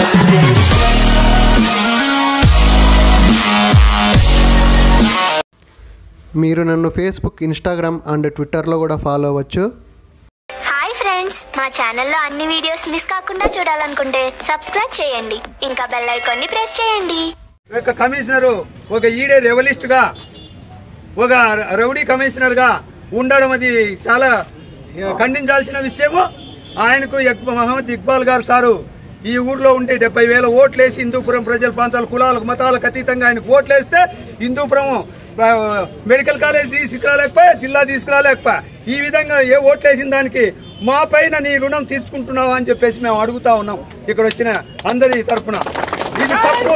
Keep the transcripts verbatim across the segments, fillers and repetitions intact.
మీరు నన్ను Facebook, Instagram and ట్విట్టర్లో కూడా ఫాలో అవ్వచ్చు. హాయ్ ఫ్రెండ్స్, మా ఛానల్లో అన్ని వీడియోస్ మిస్ కాకుండా చూడాలనుకుంటే సబ్స్క్రైబ్ చేయండి, ఇంకా బెల్ ఐకాన్ ని ప్రెస్ చేయండి. ఒక కమిషనరు ఒక ఈడే రెవలిస్ట్ గా ఒక రౌడీ కమిషనర్ గా ఉండడం అది చాలా ఖండించాల్సిన విషయము. ఆయనకు మహమ్మద్ ఇక్బాల్ గారు సారు ఈ ఊర్లో ఉంటే డెబ్బై వేల ఓట్లేసి హిందూపురం ప్రజల ప్రాంతాల కులాలకు మతాలకు అతీతంగా ఆయనకు ఓట్లేస్తే హిందూపురం మెడికల్ కాలేజ్ తీసుకురాలేకపోయా, జిల్లా తీసుకురాలేకపోయా. ఈ విధంగా ఏ ఓట్లేసిన దానికి మా పైన నీ రుణం తీర్చుకుంటున్నావా అని చెప్పేసి మేము అడుగుతా ఉన్నాం ఇక్కడ వచ్చిన అందరి తరఫున. ఇది తప్పు,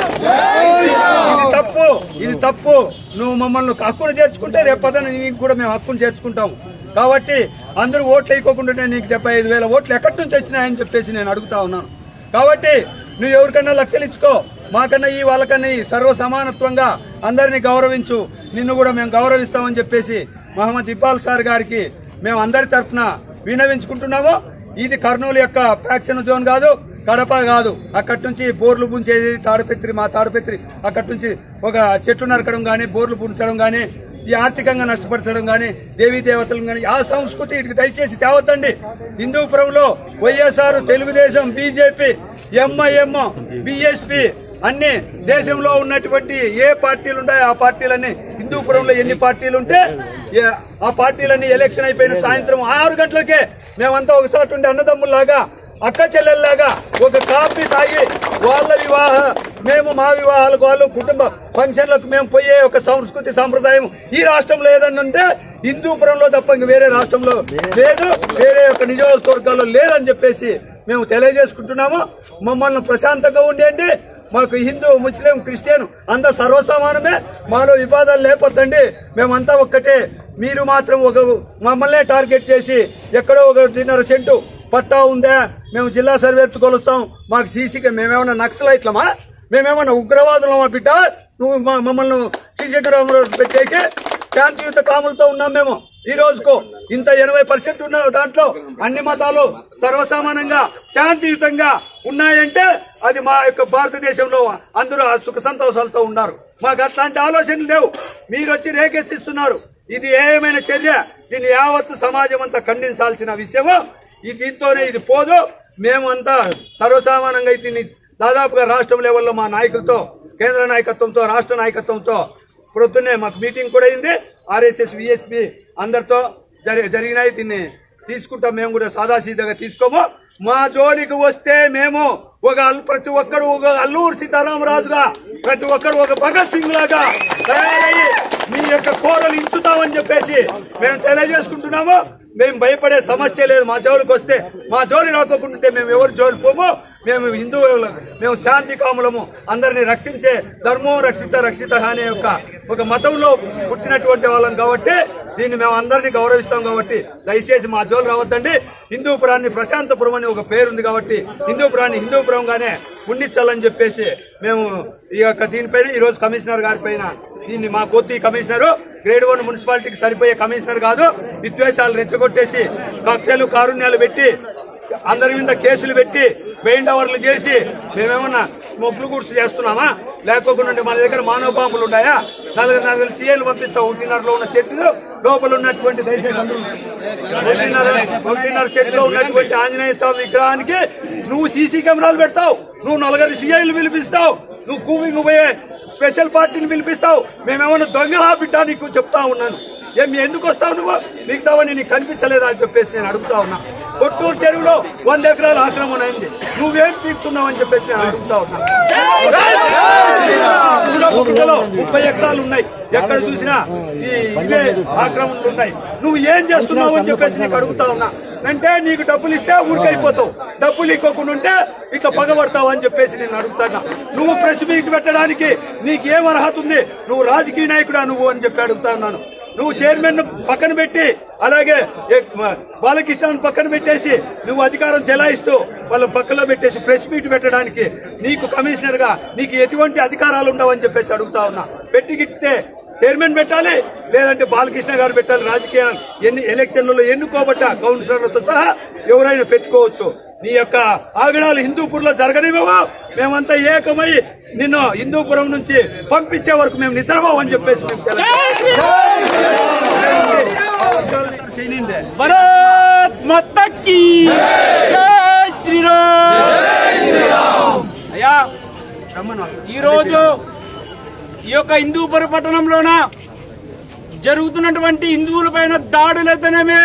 ఇది తప్పు, ఇది తప్పు. నువ్వు మమ్మల్ని హక్కును చేర్చుకుంటే రేపొద్దున నీకు కూడా మేము హక్కును చేర్చుకుంటాము. కాబట్టి అందరూ ఓట్లు వేయకోకుండా నీకు డెబ్బై ఐదు వేల ఓట్లు ఎక్కడి నుంచి వచ్చినాయని చెప్పేసి నేను అడుగుతా ఉన్నాను. కాబట్టి నువ్వు ఎవరికన్నా లక్షలు ఇచ్చుకో, మాకన్నా ఈ వాళ్ళకన్నా ఈ సర్వ సమానత్వంగా అందరినీ గౌరవించు, నిన్ను కూడా మేము గౌరవిస్తామని చెప్పేసి మహమ్మద్ ఇక్బాల్ సార్ గారికి మేము అందరి తరఫున విన్నవించుకుంటున్నాము. ఇది కర్నూలు యొక్క ఫ్యాక్షన్ జోన్ కాదు, కడప కాదు. అక్కడి నుంచి బోర్లు పుంచేది తాడిపత్రి, మా తాడిపత్రి అక్కడి నుంచి ఒక చెట్టు నరకడం గానీ, బోర్లు పుంచడం గానీ, ఈ ఆర్థికంగా నష్టపరచడం గానీ, దేవీ దేవతలను గానీ ఆ సంస్కృతి ఇటుకు దయచేసి తేవద్దండి. హిందూపురంలో YSR, Telugu Desam, BJP, MIM, BSP అన్ని దేశంలో ఉన్నటువంటి ఏ పార్టీలు ఉన్నాయో ఆ పార్టీలన్నీ హిందూపురంలో ఎన్ని పార్టీలు ఉంటే ఆ పార్టీలన్నీ ఎలక్షన్ అయిపోయిన సాయంత్రం ఆరు గంటలకే మేమంతా ఒకసారి ఉండే అన్నదమ్ముల్లాగా, అక్క చెల్లెల్లాగా ఒక కాఫీ తాగి వాళ్ళ వివాహ మేము మా వివాహాలకు వాళ్ళు కుటుంబ ఫంక్షన్లకు మేము పోయే ఒక సంస్కృతి సంప్రదాయం ఈ రాష్ట్రంలో ఏదన్నా ఉంటే హిందూపురంలో తప్ప ఇంక వేరే రాష్ట్రంలో లేదు, వేరే యొక్క నియోజకవర్గాల్లో లేదని చెప్పేసి మేము తెలియజేసుకుంటున్నాము. మమ్మల్ని ప్రశాంతంగా ఉండేయండి. మాకు హిందూ, ముస్లిం, క్రిస్టియన్ అంతా సర్వసమానమే. మాలో వివాదాలు లేపొద్దండి. మేమంతా ఒక్కటే. మీరు మాత్రం ఒక మమ్మల్నే టార్గెట్ చేసి ఎక్కడో ఒకటిన్నర సెంటు పట్టా ఉందా, మేము జిల్లా సర్వేత్తు కొలుస్తాం, మాకు సీసీగా మేమేమన్నా నక్సలైట్లమా, మేమేమన్నా ఉగ్రవాదులమా బిడ్డ? నువ్వు మమ్మల్ని సీసీలో పెట్టేకి శాంతియుత కాములతో ఉన్నాం మేము. ఈ రోజుకు ఇంత ఎనభై పర్సెంట్ ఉన్న దాంట్లో అన్ని మతాలు సర్వసామానంగా శాంతియుతంగా ఉన్నాయంటే అది మా యొక్క భారతదేశంలో అందరూ సుఖ సంతోషాలతో ఉన్నారు. మాకు అట్లాంటి ఆలోచనలు లేవు. మీరు వచ్చి రేకెత్తిస్తున్నారు. ఇది ఏమైనా చర్య, దీన్ని యావత్తు సమాజం అంతా ఖండించాల్సిన విషయము. ఈ దీంతోనే ఇది పోదు. మేమంతా సర్వసామానంగా దీన్ని దాదాపుగా రాష్ట్రం లెవెల్లో మా నాయకులతో, కేంద్ర నాయకత్వంతో, రాష్ట్ర నాయకత్వంతో పొద్దున్నే మాకు మీటింగ్ కూడా అయింది. ఆర్ఎస్ఎస్, విహెచ్పి అందరితో జరిగినాయి. దీన్ని తీసుకుంటాం. మేము కూడా సాదాసీదాగా తీసుకోము. మా జోలికి వస్తే మేము ఒక ప్రతి ఒక్కరు ఒక అల్లూరు సీతారామరాజుగా, ప్రతి ఒక్కరు ఒక భగత్ సింగ్ లాగా తయారయ్యి మీ యొక్క కోరలు ఇంచుతామని చెప్పేసి మేము తెలియజేసుకుంటున్నాము. మేము భయపడే సమస్య లేదు. మా జోలికి వస్తే మా జోలి రాకోకుంటే మేము ఎవరు జోలి పోము. మేము హిందూ, మేము శాంతి కాములము, అందరినీ రక్షించే ధర్మం రక్షిత రక్షిత అనే యొక్క ఒక మతంలో పుట్టినటువంటి వాళ్ళం కాబట్టి దీన్ని మేము అందరినీ గౌరవిస్తాం. కాబట్టి దయచేసి మా జోలు రావద్దండి. హిందూపురాన్ని ప్రశాంతపురం అని ఒక పేరుంది కాబట్టి హిందూపురాన్ని హిందూపురంగానే ఉండించాలని చెప్పేసి మేము ఈ యొక్క దీనిపైన ఈ రోజు కమిషనర్ గారి పైన దీన్ని మా కొత్త కమిషనర్ గ్రేడ్ వన్ మున్సిపాలిటీకి సరిపోయే కమిషనర్ కాదు. విద్వేషాలు రెచ్చగొట్టేసి కక్షలు కారుణ్యాలు పెట్టి అందరి మీద కేసులు పెట్టి బెయిల్ ఓవర్లు చేసి మేమేమన్నా మొగ్గులు గుర్తు చేస్తున్నామా? లేకోకుండా మన దగ్గర మానవ బాంబులు ఉన్నాయా? నలుగురు నలుగురు సీఏలు పంపిస్తాం. ఒకటిన్నరలో ఉన్న చెట్లు లోపల ఉన్నటువంటి దయచేసి ఒకటిన్నర ఒకటిన్నర చెట్లో ఉన్నటువంటి ఆంజనేయ స్వామి విగ్రహానికి నువ్వు సీసీ కెమెరాలు పెడతావు, నువ్వు నలుగురు సీఐలు పిలిపిస్తావు, నువ్వు కూవింగ్ పోయే స్పెషల్ పార్టీని పిలిపిస్తావు. మేమేమన్నా దొంగలా బిడ్డా నీకు చెప్తా ఉన్నాను. ఏం ఎందుకు వస్తావు నువ్వు? మిగతావని నీకు కనిపించలేదా అని చెప్పేసి నేను అడుగుతా ఉన్నా. కొట్టూరు చెరువులో వంద ఎకరాల ఆక్రమణ అయింది, నువ్వేం పీకుతున్నావు అని చెప్పేసి నేను అడుగుతా ఉన్నా. ముప్పై ఎకరాలు ఉన్నాయి, ఎక్కడ చూసినా ఈ ఇవే ఆక్రమణలు ఉన్నాయి. నువ్వు ఏం చేస్తున్నావు అని చెప్పేసి నీకు అడుగుతా ఉన్నా. అంటే నీకు డబ్బులు ఇస్తే ఊరికైపోతావు, డబ్బులు ఇవ్వకుండా ఉంటే ఇట్లా పగబడతావు అని చెప్పేసి నేను అడుగుతున్నా. నువ్వు ప్రెస్ మీట్ పెట్టడానికి నీకేం అర్హత ఉంది? నువ్వు రాజకీయ నాయకుడా నువ్వు అని చెప్పి అడుగుతా ఉన్నాను. నువ్వు చైర్మన్ పక్కన పెట్టి అలాగే బాలకృష్ణను పక్కన పెట్టేసి నువ్వు అధికారం చెలాయిస్తూ వాళ్ళ పక్కలో పెట్టేసి ప్రెస్ మీట్ పెట్టడానికి నీకు కమిషనర్ గా నీకు ఎటువంటి అధికారాలు ఉండవని చెప్పేసి అడుగుతా ఉన్నా. పెట్టి గిట్టే చైర్మన్ పెట్టాలి, లేదంటే బాలకృష్ణ గారు పెట్టాలి. రాజకీయ ఎన్ని ఎలక్షన్లలో ఎన్నుకోబట్ట కౌన్సిలర్లతో సహా ఎవరైనా పెట్టుకోవచ్చు. నీ యొక్క ఆగడాలు హిందూపూర్ లో జరగనివ్వవు. మేమంతా ఏకమై నిన్ను హిందూపురం నుంచి పంపించే వరకు మేము నిద్రపోవని చెప్పేసి మేము భారత్ మాతా కీ జై శ్రీరామ్. అయ్యా, ఈరోజు ఈ యొక్క హిందూపురం పట్టణంలోన జరుగుతున్నటువంటి హిందువులపైన దాడులైతేనేమి,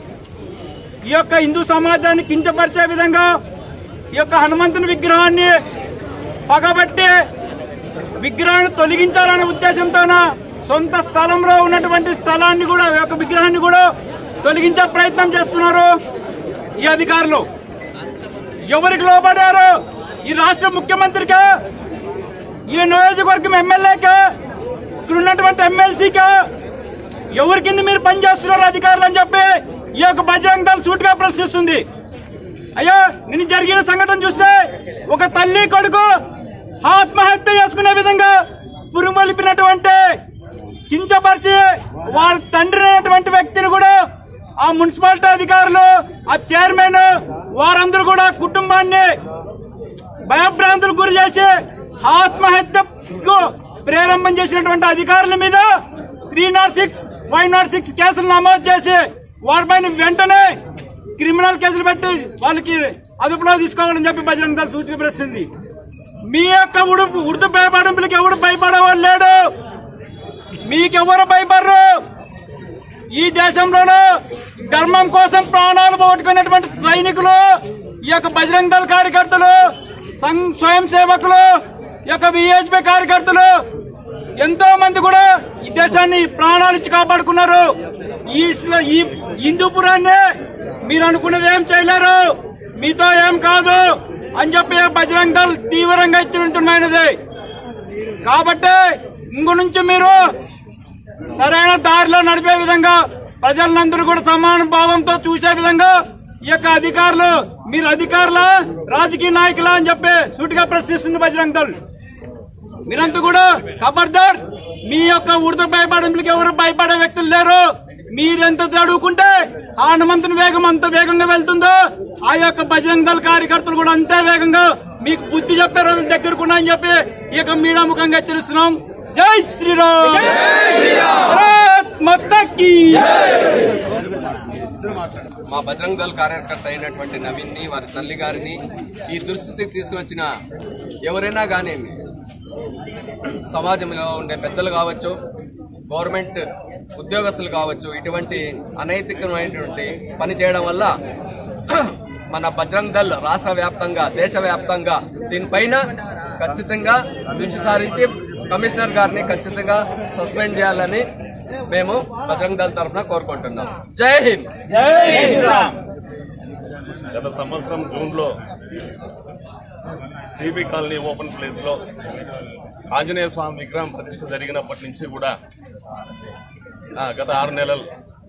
ఈ యొక్క హిందూ సమాజాన్ని కించపరిచే విధంగా ఈ యొక్క హనుమంతుని విగ్రహాన్ని పగబట్టి విగ్రహాన్ని తొలగించాలనే ఉద్దేశంతోన సొంత స్థలంలో ఉన్నటువంటి స్థలాన్ని కూడా ఈ యొక్క విగ్రహాన్ని కూడా తొలగించే ప్రయత్నం చేస్తున్నారు ఈ అధికారులు. ఎవరికి లోబడారు? ఈ రాష్ట్ర ముఖ్యమంత్రిగా, ఈ నియోజకవర్గం ఎమ్మెల్యేగా, ఇక్కడ ఉన్నటువంటి ఎమ్మెల్సీగా ఎవరి కింద మీరు పనిచేస్తున్నారు అధికారులు అని చెప్పి ఈ యొక్క బజరంగ్ దళ్ సూటిగా ప్రశ్నిస్తుంది. అయ్యా, నిన్న జరిగిన సంఘటన చూస్తే ఒక తల్లి కొడుకు ఆత్మహత్య చేసుకునే విధంగా పురుమలిపినటువంటి, కించపరిచి వారి తండ్రి అయినటువంటి వ్యక్తిని కూడా ఆ మున్సిపాలిటీ అధికారులు, ఆ చైర్మన్ వారందరూ కూడా కుటుంబాన్ని భయభ్రాంతులకు గురి చేసి ఆత్మహత్యకు ప్రేరంభం చేసినటువంటి అధికారుల మీద three not six five not six కేసులు నమోదు చేసి వారిపైన వెంటనే క్రిమినల్ కేసులు పెట్టి వాళ్ళకి అదుపులో తీసుకోవాలని చెప్పి బజరంగ్ దళ్ సూచన ప్రశ్నించింది. మీ యొక్క ఉడుపు ఉర్దు భయపడింపులకి ఎవడు భయపడేవాళ్ళు లేడు, మీకెవరు భయపడరు. ఈ దేశంలోనూ ధర్మం కోసం ప్రాణాలు పోగొట్టుకున్నటువంటి సైనికులు, ఈ యొక్క బజరంగ్ దళ్ కార్యకర్తలు, స్వయం సేవకులు, ఈ యొక్క విహెచ్పి కార్యకర్తలు ఎంతో మంది కూడా ఈ దేశాన్ని ప్రాణాలు ఇచ్చి కాపాడుకున్నారు. ఈ హిందూపురాన్ని మీరు అనుకున్నది ఏం చేయలేరు, మీతో ఏం కాదు అని చెప్పి బజరంగ్ దళ్ తీవ్రంగా హెచ్చరించున్నది. కాబట్టి ఇంగు నుంచి మీరు సరైన దారిలో నడిపే విధంగా, ప్రజలందరూ కూడా సమాన భావంతో చూసే విధంగా ఈ యొక్క అధికారులు, మీరు అధికారుల రాజకీయ నాయకులా అని చెప్పి సూటిగా ప్రశ్నిస్తుంది బజరంగ్ దళ్. మీరంతా కూడా ఖబర్దార్, మీ యొక్క ఉర్దూ భయపడింపులకి ఎవరు భయపడే వ్యక్తులు లేరు. మీరెంత చదువుకుంటే ఆ హనుమంతుని వేగం అంత వేగంగా వెళ్తుందో ఆ యొక్క బజరంగ్ దళ్ కార్యకర్తలు కూడా అంతే వేగంగా మీకు బుద్ధి చెప్పే రోజులు దగ్గరకున్నాయని చెప్పి ఈ యొక్క మీడియా ముఖంగా హెచ్చరిస్తున్నాం. జై శ్రీరామ్. భారత్ మాతా కీ. మా బజరంగ్ దళ్ కార్యకర్త అయినటువంటి నవీన్ ని, వారి తల్లి గారిని ఈ దుస్థితికి తీసుకువచ్చిన ఎవరైనా కానీ, సమాజంలో ఉండే పెద్దలు కావచ్చు, గవర్నమెంట్ ఉద్యోగస్తులు కావచ్చు, ఇటువంటి అనైతికమైనటువంటి పని చేయడం వల్ల మన బజరంగ్ దళ్ రాష్ట్ర వ్యాప్తంగా, దేశ వ్యాప్తంగా దీనిపైన ఖచ్చితంగా దృష్టి సారించి కమిషనర్ గారిని ఖచ్చితంగా సస్పెండ్ చేయాలని మేము బజరంగ్ దళ్ తరఫున కోరుకుంటున్నాం. జై హింద్. గత సంవత్సరం జూన్ లో టీబీ కాలనీ ఓపెన్ ప్లేస్ లో ఆంజనేయ స్వామి విగ్రహం ప్రతిష్ఠ జరిగినప్పటి నుంచి కూడా గత ఆరు నెలలు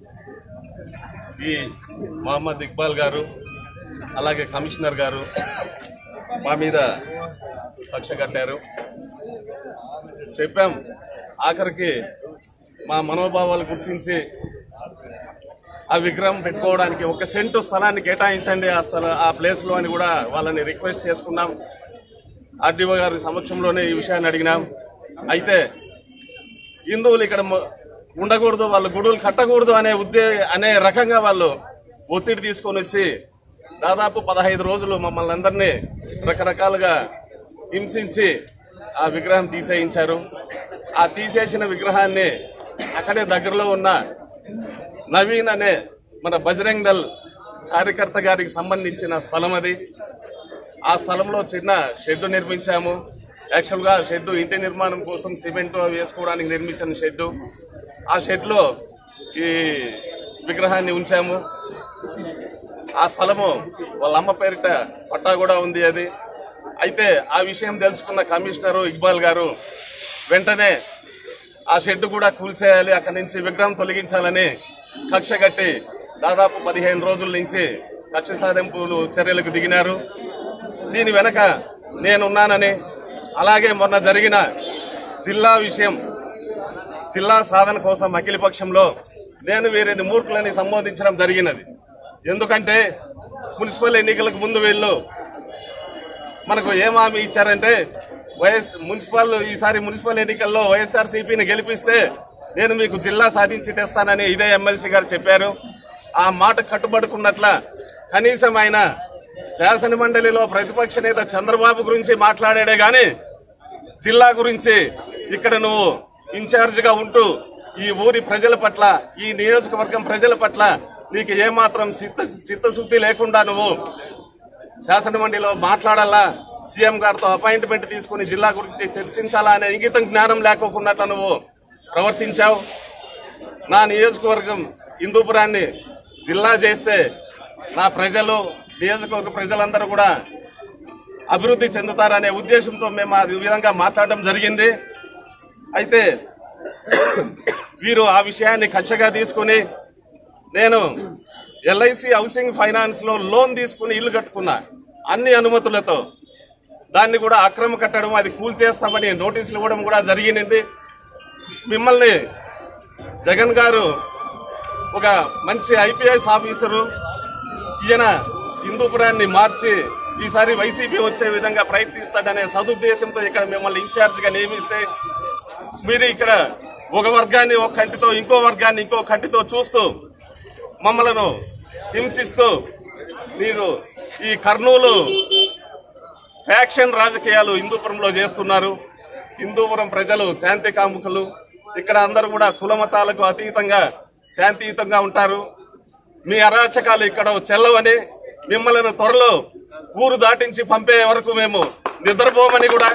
ఈ మహమ్మద్ ఇక్బాల్ గారు, అలాగే కమిషనర్ గారు మా మీద కక్ష కట్టారు. చెప్పాం, ఆఖరికి మా మనోభావాలు గుర్తించి ఆ విగ్రహం పెట్టుకోవడానికి ఒక సెంటు స్థలాన్ని కేటాయించండి ఆ స్థల ఆ ప్లేస్ లో అని కూడా వాళ్ళని రిక్వెస్ట్ చేసుకున్నాం. ఆర్డీఓ గారి సమక్షంలోనే ఈ విషయాన్ని అడిగినాం. అయితే హిందువులు ఇక్కడ ఉండకూడదు, వాళ్ళు గుడులు కట్టకూడదు అనే ఉద్దే అనే రకంగా వాళ్ళు ఒత్తిడి తీసుకొని వచ్చి దాదాపు పదహైదు రోజులు మమ్మల్ని అందరినీ రకరకాలుగా హింసించి ఆ విగ్రహం తీసేయించారు. ఆ తీసేసిన విగ్రహాన్ని అక్కడే దగ్గరలో ఉన్న నవీన్ అనే మన బజరంగ్ దళ్ కార్యకర్త గారికి సంబంధించిన స్థలం అది. ఆ స్థలంలో చిన్న షెడ్ నిర్మించాము. యాక్చువల్ గా షెడ్ ఇంటి నిర్మాణం కోసం సిమెంట్ వేసుకోవడానికి నిర్మించిన షెడ్. ఆ షెడ్ లో ఈ విగ్రహాన్ని ఉంచాము. ఆ స్థలము వాళ్ళ అమ్మ పేరిట పట్టా కూడా ఉంది అది. అయితే ఆ విషయం తెలుసుకున్న కమిషనరు ఇక్బాల్ గారు వెంటనే ఆ షెడ్ కూడా కూల్చేయాలి, అక్కడి నుంచి విగ్రహం తొలగించాలని కక్ష కట్టి దాదాపు పదిహేను రోజుల నుంచి కక్ష సాధింపులు చర్యలకు దిగినారు. దీని వెనక నేనున్నానని, అలాగే మొన్న జరిగిన జిల్లా విషయం జిల్లా సాధన కోసం అఖిలపక్షంలో నేను వీరిని మూర్ఖులని సంబోధించడం జరిగినది. ఎందుకంటే మున్సిపల్ ఎన్నికలకు ముందు వీళ్ళు మనకు ఏం హామీ ఇచ్చారంటే వైఎస్ మున్సిపల్ ఈసారి మున్సిపల్ ఎన్నికల్లో వైఎస్ఆర్ సిపిని గెలిపిస్తే నేను మీకు జిల్లా సాధించి తెస్తానని ఇదే ఎమ్మెల్సీ గారు చెప్పారు. ఆ మాట కట్టుబడుకున్నట్ల కనీసం ఆయన శాసన మండలిలో ప్రతిపక్ష నేత చంద్రబాబు గురించి మాట్లాడాడే గాని జిల్లా గురించి ఇక్కడ నువ్వు ఇన్ఛార్జ్ గా ఉంటూ ఈ ఊరి ప్రజల పట్ల ఈ నియోజకవర్గం ప్రజల పట్ల నీకు ఏమాత్రం చిత్త చిత్తశుద్ధి లేకుండా నువ్వు శాసన మండలిలో మాట్లాడాలా, సీఎం గారితో అపాయింట్మెంట్ తీసుకుని జిల్లా గురించి చర్చించాలా అనే ఇంగితం జ్ఞానం లేకోకున్నట్లు నువ్వు ప్రవర్తించావు. నా నియోజకవర్గం హిందూపురాన్ని జిల్లా చేస్తే నా ప్రజలు నియోజకవర్గ ప్రజలందరూ కూడా అభివృద్ధి చెందుతారనే ఉద్దేశంతో మేము ఆ విధంగా మాట్లాడడం జరిగింది. అయితే వీరు ఆ విషయాన్ని కక్షగా తీసుకుని నేను ఎల్ఐసి హౌసింగ్ ఫైనాన్స్ లో లోన్ తీసుకుని ఇల్లు కట్టుకున్నా అన్ని అనుమతులతో, దాన్ని కూడా అక్రమ కట్టడం అది కూల్చేస్తామని నోటీసులు ఇవ్వడం కూడా జరిగింది. మిమ్మల్ని జగన్ గారు ఒక మంచి ఐపీఎస్ ఆఫీసరు, ఈయన హిందూపురాన్ని మార్చి ఈసారి వైసీపీ వచ్చే విధంగా ప్రయత్నిస్తాడనే సదుద్దేశంతో ఇక్కడ మిమ్మల్ని ఇన్ఛార్జ్ గా నియమిస్తే మీరు ఇక్కడ ఒక వర్గాన్ని ఒక కంటితో ఇంకో వర్గాన్ని ఇంకో కంటితో చూస్తూ మమ్మలను హింసిస్తూ మీరు ఈ కర్నూలు ఫ్యాక్షన్ రాజకీయాలు హిందూపురంలో చేస్తున్నారు. హిందూపురం ప్రజలు శాంతి కాముకులు, ఇక్కడ అందరూ కూడా కులమతాలకు అతీతంగా శాంతియుతంగా ఉంటారు. మీ అరాచకాలు ఇక్కడ చెల్లవని మిమ్మల్ని త్వరలో ఊరు దాటించి పంపే వరకు మేము నిద్రపోమని కూడా,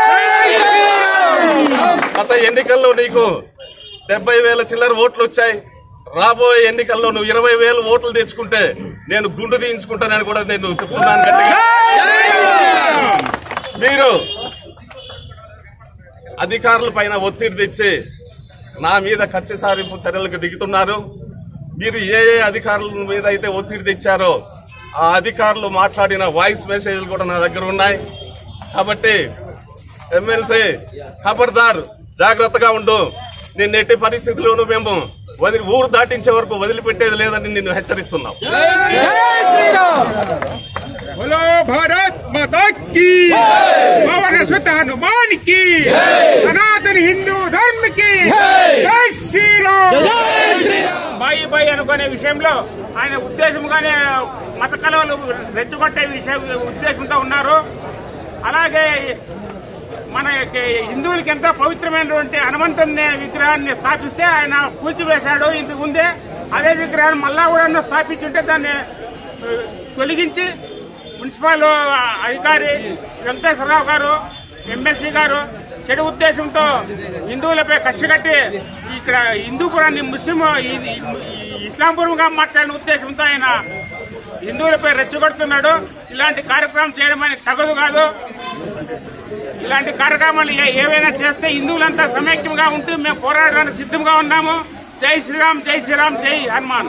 గత ఎన్నికల్లో నీకు డెబ్బై వేల చిల్లర ఓట్లు వచ్చాయి, రాబోయే ఎన్నికల్లో నువ్వు ఇరవై వేలు ఓట్లు తెచ్చుకుంటే నేను గుండు తీయించుకుంటానని కూడా నేను చెప్తున్నాను గట్టిగా. మీరు అధికారుల పైన ఒత్తిడి తెచ్చి నా మీద కక్ష సారింపు చర్యలకు దిగుతున్నారు. మీరు ఏ ఏ అధికారుల మీద అయితే ఒత్తిడి తెచ్చారో ఆ అధికారులు మాట్లాడిన వాయిస్ మెసేజ్లు కూడా నా దగ్గర ఉన్నాయి. కాబట్టి ఎమ్మెల్సీ ఖబర్దార్, జాగ్రత్తగా ఉండు. నిన్న ఎట్టి పరిస్థితుల్లోనూ మేము వదిలి ఊరు దాటించే వరకు వదిలిపెట్టేది లేదని నిన్ను హెచ్చరిస్తున్నాం. बोलो भारत माता की, पवन सुत हनुमान की, सनातन हिंदू धर्म की, जय श्री राम. బాయి బాయి అనుకునే విషయంలో ఆయన ఉద్దేశంగానే మత కలవలు రెచ్చగొట్టే విషయం ఉద్దేశంతో ఉన్నారు. అలాగే మన హిందువులకి ఎంతో పవిత్రమైనటువంటి హనుమంతుని విగ్రహాన్ని స్థాపిస్తే ఆయన కూల్చివేశాడు ఇంతకు ముందే. అదే విగ్రహాన్ని మళ్ళా కూడా స్థాపించుంటే దాన్ని తొలగించి మున్సిపల్ అధికారి వెంకటేశ్వరరావు గారు, ఎమ్మెల్సీ గారు చెడు ఉద్దేశంతో హిందువులపై కక్ష కట్టి ఇక్కడ హిందూపురాన్ని ముస్లిం ఇస్లాంపురంగా మార్చాలనే ఉద్దేశంతో ఆయన హిందువులపై రెచ్చగొడుతున్నాడు. ఇలాంటి కార్యక్రమం చేయడం అనేది తగదు కాదు. ఇలాంటి కార్యక్రమాలు ఏవైనా చేస్తే హిందువులంతా సమైక్యంగా ఉంటూ మేము పోరాడడానికి సిద్ధంగా ఉన్నాము. జై శ్రీరామ్, జై శ్రీరామ్, జై హనుమాన్.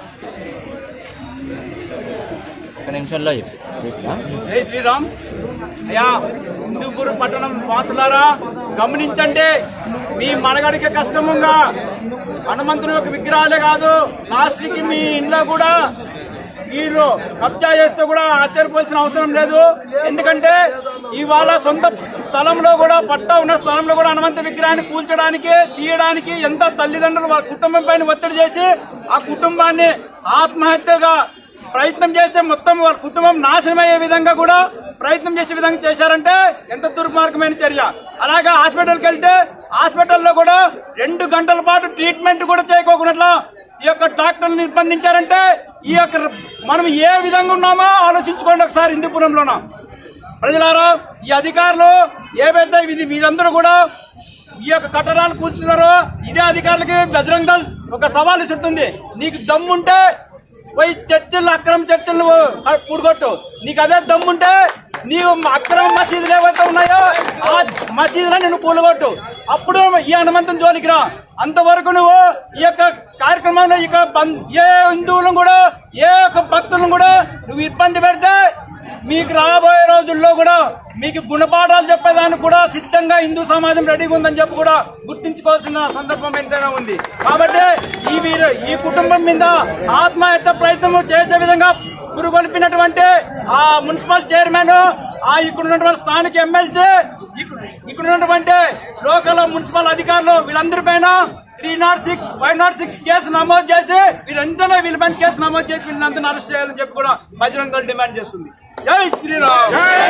జై శ్రీరామ్. అయ్యా హిందూపురం పట్టణం వాసులారా గమనించండి, మీ మనగడికి కష్టముగా హనుమంతుని యొక్క విగ్రహాలే కాదు, లాస్ట్కి మీ ఇంట్లో కూడా మీరు కబ్జా చేస్తే కూడా ఆశ్చర్యపోవాల్సిన అవసరం లేదు. ఎందుకంటే ఇవాళ సొంత స్థలంలో కూడా పట్టా ఉన్న స్థలంలో కూడా హనుమంత విగ్రహాన్ని కూల్చడానికి తీయడానికి ఎంత తల్లిదండ్రులు వాళ్ళ కుటుంబం పైన ఒత్తిడి చేసి ఆ కుటుంబాన్ని ఆత్మహత్యగా ప్రయత్నం చేస్తే మొత్తం వాళ్ళ కుటుంబం నాశనం అయ్యే విధంగా కూడా ప్రయత్నం చేసే విధంగా చేశారంటే ఎంత దుర్మార్గమైన చర్య. అలాగే హాస్పిటల్కి వెళ్తే హాస్పిటల్లో కూడా రెండు గంటల పాటు ట్రీట్మెంట్ కూడా చేయకోకుండా ఈ యొక్క డాక్టర్లు నిర్బంధించారంటే ఈ యొక్క మనం ఏ విధంగా ఉన్నామో ఆలోచించుకోండి ఒకసారి. హిందూపురంలోన ప్రజలారా, ఈ అధికారులు ఏవైతే ఇది వీళ్ళందరూ కూడా ఈ యొక్క కట్టడాలు కూర్చున్నారో ఇదే అధికారులకి బజరంగ్ దళ్ ఒక సవాల్ ఇస్తుంది. నీకు దమ్ముంటే పోయి చర్చలు అక్రమ చర్చలు కూడగొట్టు. నీకు అదే దమ్ముంటే నీవు అక్రమ మసీదులు ఏవైతే ఉన్నాయో ఆ మసీదులో నిన్ను కూలగొట్టు. అప్పుడు ఈ హనుమంతుని జోలికి రా. అంతవరకు నువ్వు ఈ యొక్క కార్యక్రమంలో ఇక ఏ హిందువులను కూడా ఏ యొక్క భక్తులను కూడా నువ్వు ఇబ్బంది పెడితే మీకు రాబోయే రోజుల్లో కూడా మీకు గుణపాఠాలు చెప్పేదానికి కూడా సిద్ధంగా హిందూ సమాజం రెడీగా ఉందని చెప్పి కూడా గుర్తించుకోవాల్సిన సందర్భం ఎంతైనా ఉంది. కాబట్టి ఈ వీరు ఈ కుటుంబం మీద ఆత్మహత్య ప్రయత్నం చేసే విధంగా పురుగొల్పినటువంటి ఆ మున్సిపల్ చైర్మన్, ఆ ఇక్కడ ఉన్నటువంటి స్థానిక ఎమ్మెల్సీ, ఇక్కడ ఉన్నటువంటి లోకల్ మున్సిపల్ అధికారులు వీళ్ళందరి పైన three not six five not six case నమోదు చేసి వీళ్ళందరూ వీళ్ళ పైన కేసు నమోదు చేసి వీళ్ళందరినీ అరెస్ట్ చేయాలని చెప్పి కూడా బజరంగ దళ్ డిమాండ్ చేస్తుంది. జై శ్రీరామ్.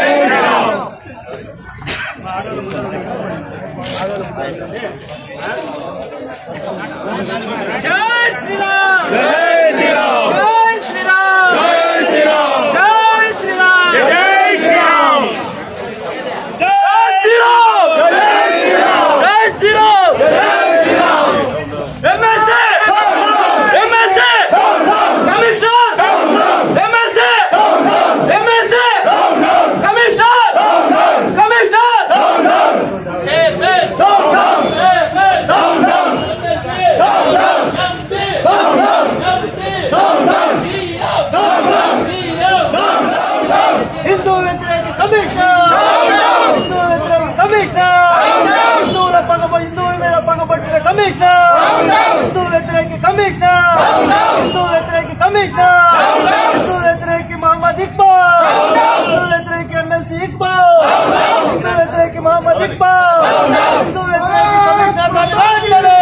జై శ్రీరామ్. జై శ్రీరామ్. జై శ్రీరామ్. జై శ్రీరామ్. జై శ్రీరామ్. జై శ్రీరామ్. జై శ్రీరామ్. జై శ్రీరామ్. జై శ్రీరామ్. జై Sriram. MLC MLC commissioner MLC MLC commissioner commissioner chairman down down chairman down down down down MP down down MP down down CM down down CM down down Hindu వ్యతిరేక కమిషనర్ డౌన్ డౌన్ హిందూ వ్యతిరేక కమిషనర్ డౌన్ డౌన్ హిందువుల పగబడి హిందువుల మీద పగబట్టిన commissioner down down Hindu వ్యతిరేక commissioner down down Hindu వ్యతిరేక commissioner down down Hindu వ్యతిరేక మహమ్మద్ ఇక్బాల్ డౌన్ డౌన్ హిందూ వ్యతిరేక MLC Iqbal down down Hindu వ్యతిరేక మహమ్మద్ ఇక్బాల్ డౌన్ డౌన్ హిందూ వ్యతిరేక కమిషనర్ రాజవంతరే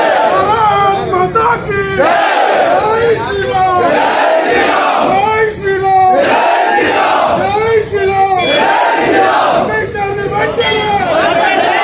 మాతాకి జై శ్రీరామ్. జై శ్రీరామ్. జై శ్రీరామ్. జై శ్రీరామ్. జై శ్రీరామ్. కమిషనర్ని వెంటనే వెంటనే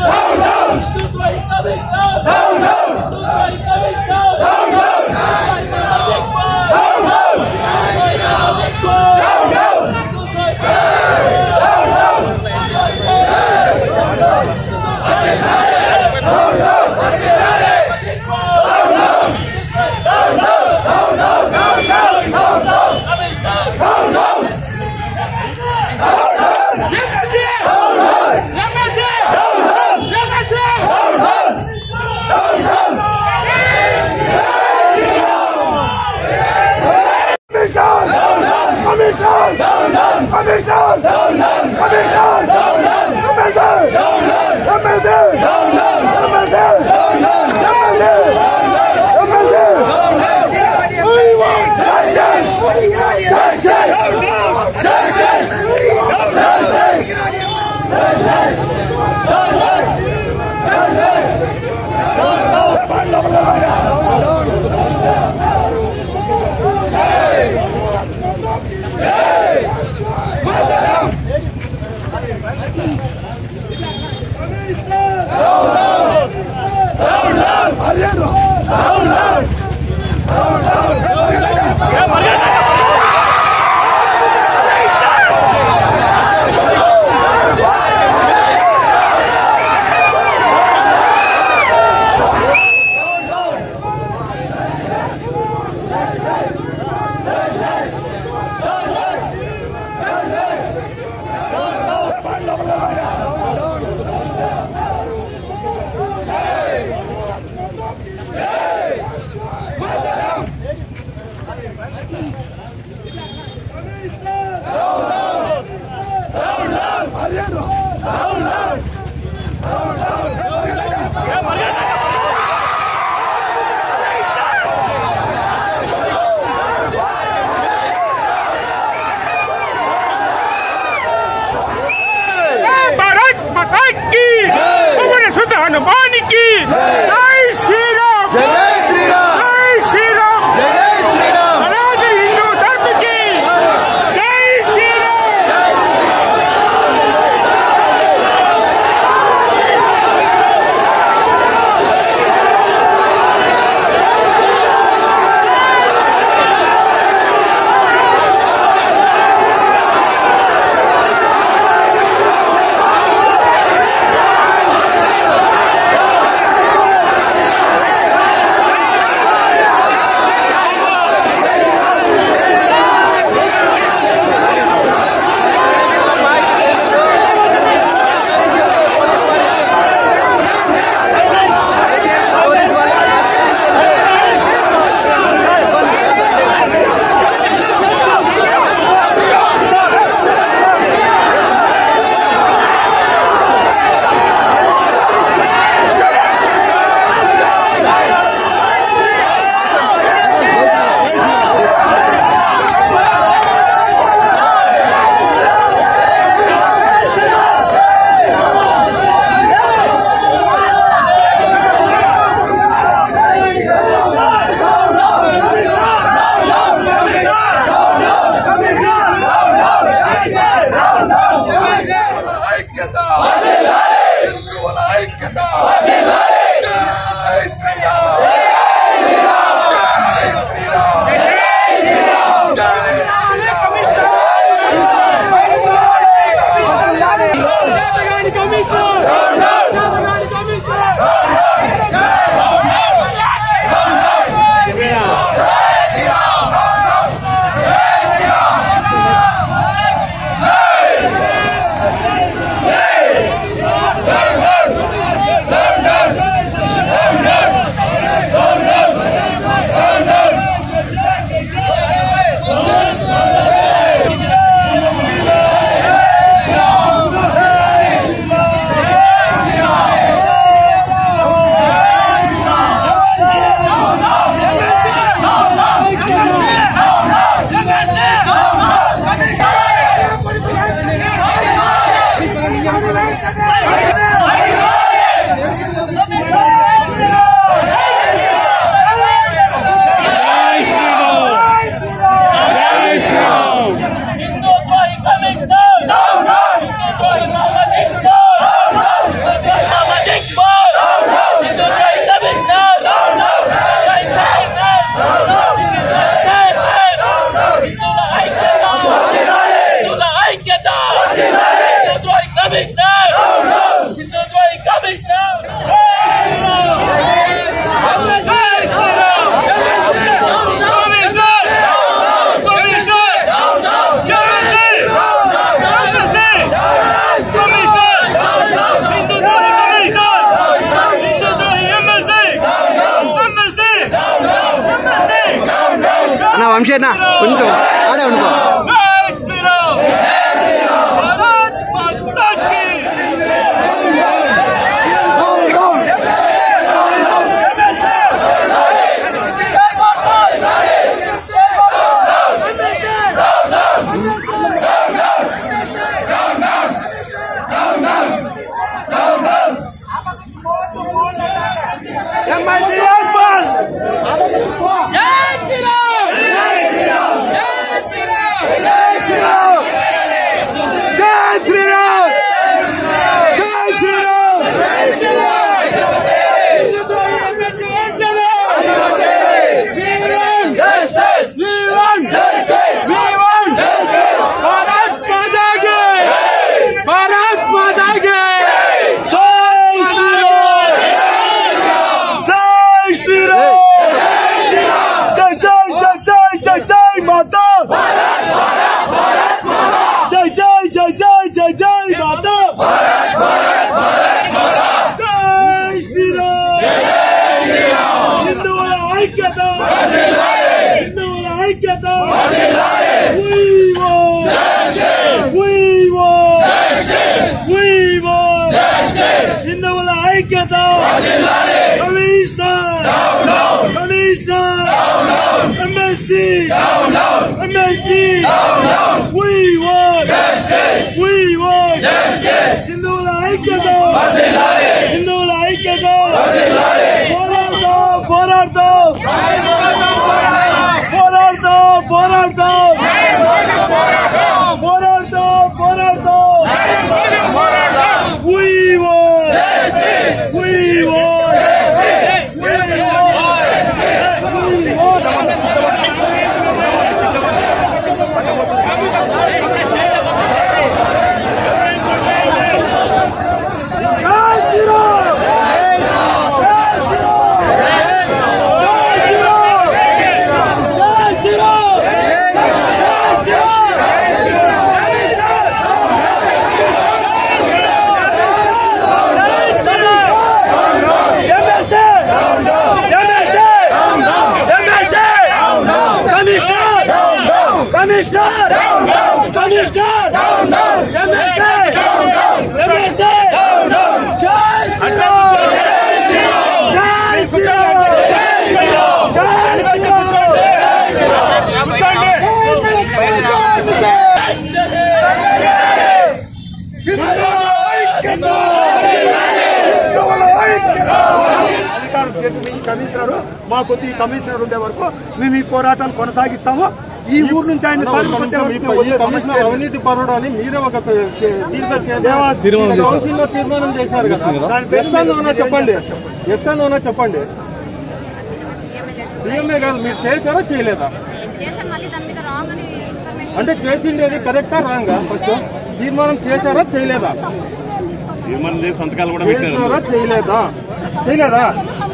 Down, down! వంశీ అన్న కొంచెం ఆడే ఉండిపో. కమిషనర్ మా కొద్ది కమిషనర్ ఉండే వరకు మేము ఈ పోరాటాలు కొనసాగిస్తాము. ఈ ఊరు నుంచి ఆయన అవినీతి పరుడు అని మీరే ఒక కౌన్సిల్లో తీర్మానం చేశారు కదా, దాని ఎస్ఎన్ఓనా చెప్పండి, ఎస్ఎన్ఓనా చెప్పండి. డిఎంఏ కాదు, మీరు చేశారా చేయలేదా? అంటే చేసిండేది కరెక్టా రాంగా? ఫస్ట్ తీర్మానం చేశారా చేయలేదా? తీర్మానం చేసి సంతకాలు కూడా పెట్టారా చేయలేదా? చేయలేదా?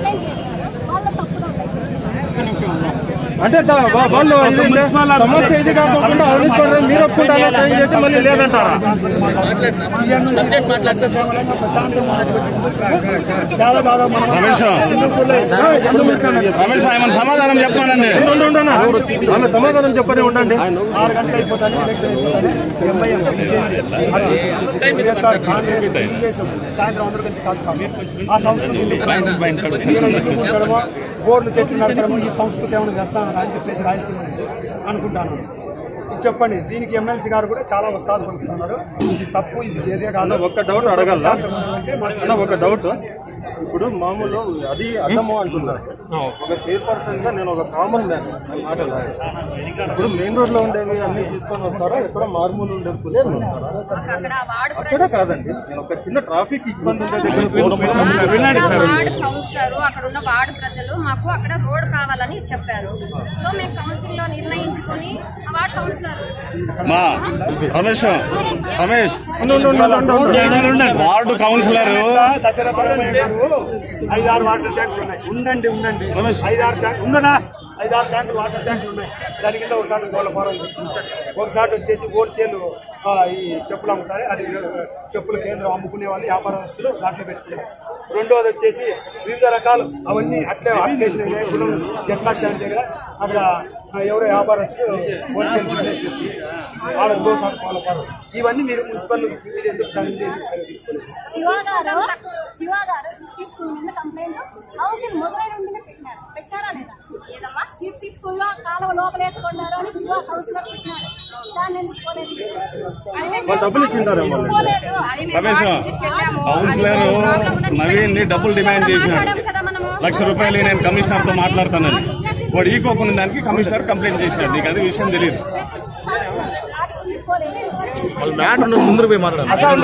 అంటే వాళ్ళు సమస్య ఇది కాకుండా అవినీతి మీరు ఒప్పుకుంటారా సైన్ చేసి మళ్ళీ లేదంటారా? చాలా బాగా రమేష్ ఆయన సమాధానం చెప్పానండి. ఆమె సమాధానం చెప్పనే ఉండండి. ఆరు గంటలు అయిపోతాను సాయంత్రం అందరూ కలిసి కాదుతాము. ఆ సంస్కృతి బోర్డు చెట్లు నడపడము ఈ సంస్కృతి ఏమైనా చేస్తానని అని చెప్పేసి రాయలసీమ అనుకుంటాను. చెప్పండి, దీనికి ఎమ్మెల్సీ గారు కూడా చాలా వస్తాలు పలుకుతున్నారు. ఇది తప్పు, ఇది చర్య కాదు. ఒక డౌట్ అడగల, ఒక డౌట్. ఇప్పుడు మామూలు అది అడ్డము అంటున్నారు. ఒక చైర్పర్సన్ గా నేను ఒక కామన్ మ్యాన్ మాట్లాడాలి. ఇప్పుడు మెయిన్ రోడ్ లో ఉండేవి అన్ని తీసుకొని వస్తారా? ఎక్కడ మారుమూలు ఉండేది అక్కడ కాదండి. నేను ఒక చిన్న ట్రాఫిక్ ఇబ్బంది ఉండే దగ్గర అక్కడ ఉన్న వార్డు ప్రజలు మాకు అక్కడ రోడ్ కావాలని చెప్పారు. సో మేము కౌన్సిల్ లో నిర్ణయించుకుని ward councillor Ramesh Ramesh ward councillor ఐదారు వాటర్ ట్యాంకులు ఉన్నాయి. ఉండండి ఉండండి ఐదారు ట్యాంక్ ఉందనా? ఐదారు ట్యాంకులు వాటర్ ట్యాంకులు ఉన్నాయి. దాని కింద ఒకసారి గోళ్ళ ఫారం, ఒకసారి వచ్చేసి హోల్సేల్ ఈ చెప్పులు అమ్ముతారు. అది చెప్పుల కేంద్రం అమ్ముకునే వాళ్ళు వ్యాపారస్తులు దాంట్లో పెట్టుకున్నారు. రెండోది వచ్చేసి వివిధ రకాలు అవన్నీ అట్లే అప్లికేషన్ జట్లా స్టాండ్ దగ్గర అక్కడ ఎవరో వ్యాపారస్తులు హోల్సేల్ బిజినెస్ పెట్టి వాళ్ళ దోశ వాళ్ళ ఫారం. ఇవన్నీ మీరు మున్సిపల్ మీరు ఎందుకు తీసుకోలేదు? హౌసింగ్ మొదలైన పెట్టినారు. పెట్టారా లేదా? ఏదమ్మా కీర్తి స్కూల్లో కాలువ లోపలేసుకున్నారు అని శివ కౌన్సిలర్ పెట్టినాడు. దాన్ని ఎందుకు పోలేదు? డబ్బులు ఇచ్చింటారేమో రమేష్ కౌన్సిలర్ నవీన్ ని డబ్బులు డిమాండ్ చేసినాడు. లక్ష రూపాయలు నేను కమిషనర్ తో మాట్లాడతానని వాడు ఈకోకున్న దానికి కమిషనర్ కంప్లైంట్ చేసినాడు. నీకు అది విషయం తెలియదు. మ్యాటర్ ముందు పోయి మాట్లాడాలి.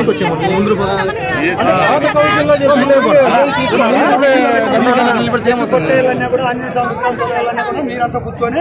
మీరంతా కూర్చొని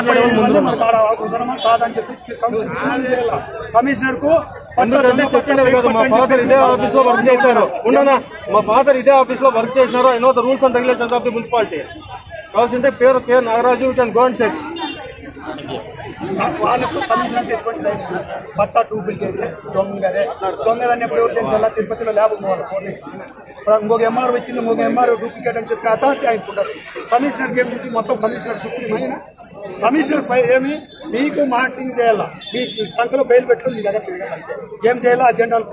కాదని చెప్పి కమిషనర్ కు మా ఫాదర్ ఇదే ఆఫీస్ లో వర్క్ చేశారు. ఉండనా మా ఫాదర్ ఇదే ఆఫీస్ లో వర్క్ చేసినారు. I know the rules and regulations of the municipality. కావాల్సింటే పేరు K Nagaraju you can go and check. వాళ్ళకు కమిషనర్ ఎటువంటి పట్టా డూప్లికేట్ దొంగదే దొంగదని ఎప్పుడు ఎవరు తెలుసు? తిరుపతిలో ల్యాబ్ పోవాలి ఫోన్ ఇప్పుడు ఇంకొక ఎంఆర్ వచ్చింది, ఇంకొక ఎంఆర్ డూప్లికేట్ అని చెప్పి అథారిటీ ఆయనకుంటారు. కమిషనర్కి ఏమిటి మొత్తం కమిషనర్ సుప్రీం అయినా కమిషనర్ ఫైల్ ఏమి మీకు మానిటరింగ్ చేయాలా, మీ సంఖ్యలో బెయిల్ పెట్టుకుని మీ దగ్గర తిరగాలంటే ఏం చేయాలా అజెండాలు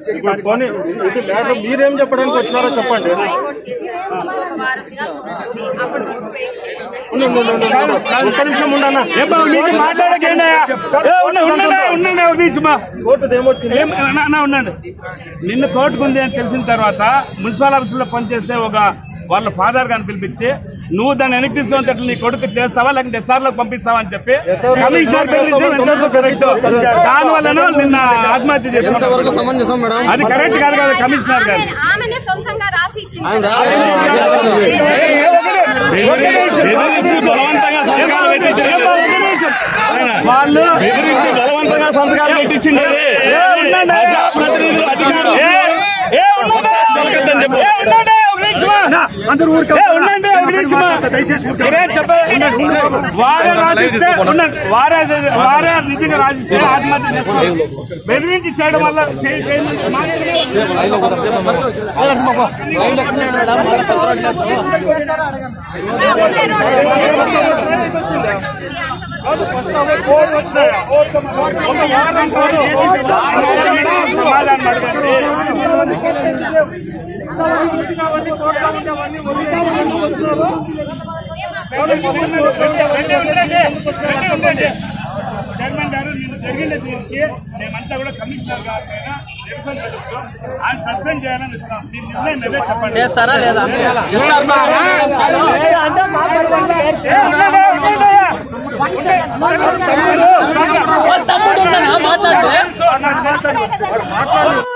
మీరేం చెప్పడానికి వచ్చినారో చెప్పండి. ఒక్క నిమిషం ఉండన్నా ఉండండి. నిన్న కోర్టుకుంది అని తెలిసిన తర్వాత మున్సిపల్ ఆఫీసులో పనిచేసే ఒక వాళ్ళ ఫాదర్ గారిని పిలిపించి నువ్వు దాన్ని వెనక్కి తీసుకొని నీ కొడుకు చేస్తావా లేకపోతే ఎస్ఆర్ లో పంపిస్తావా అని చెప్పి దాని వల్ల నిన్న ఆత్మహత్య చేసుకున్నారు. అది కరెక్ట్ కాదు కదా కమిషనర్ గారు. వాళ్ళు బెదిరించి బలవంతంగా సంతకాలు పెట్టించింది. వారే రాజిస్తే వారే వారే నిజంగా రాజిస్తే ఆత్మహత్య చేసుకోవాలి. బెదిరించి చేయడం వల్ల చైర్మన్ గారు నిన్ను జరిగిన దీనికి మేమంతా కూడా కమిషనర్ గారి పైన నిరసన తెలుపుతూ ఆయన సస్పెండ్ చేయాలని ఇస్తాం. దీని నిర్ణయం మీరే చెప్పండి. చేస్తారా లేదా? మాట్లాడు